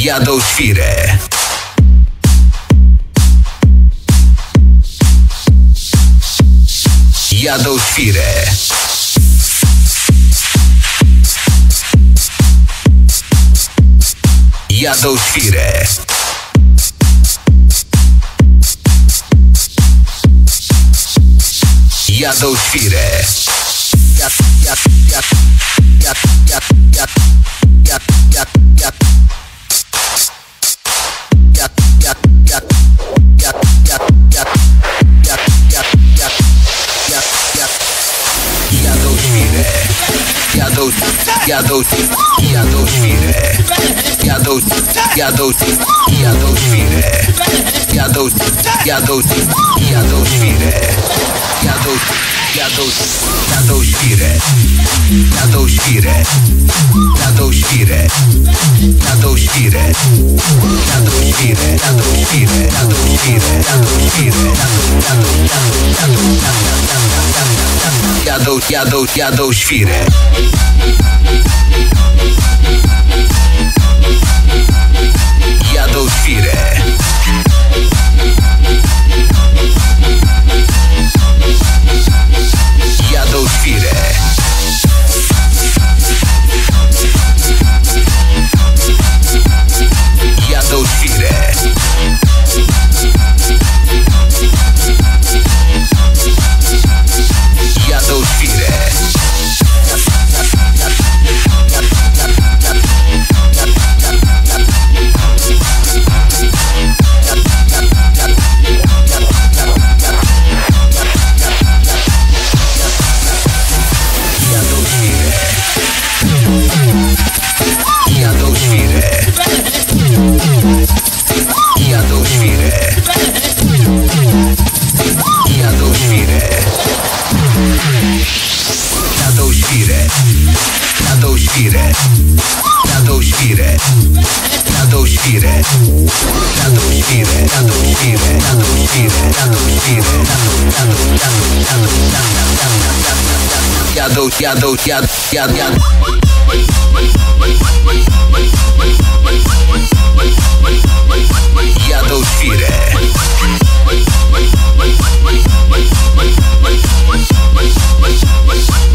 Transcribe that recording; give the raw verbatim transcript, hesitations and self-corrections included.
Jadosfirę. Jadosfirę. Jadosfirę. Jadosfirę. Ja, ja, ja, ja, ja, ja, ja, ja, ja. Ja, ja, ja, ja, ja, ja, ja, ja, ja, ja, ja. Jadosfirę. Jados, jados, jadosfirę. Jados, jados, jadosfirę. Jados, jados, jadosfirę. Jados, jados, jadosfirę. Jadosfirę. Jadosfirę. Jadosfirę. Jadosfirę. Jadosfirę. Jadosfirę. Jadosfirę. Jados, jados, jadosfirę. Jadosfirę. Jadosfirę. Jadosfirę. Jadosfirę. Jadosfirę. Jadosfirę. Jadosfirę. Jadosfirę. Jadosfirę. Jadosfirę. Jadosfirę. Jados, jados, jad, jad, jad. Jadosfirę. Jadosfirę.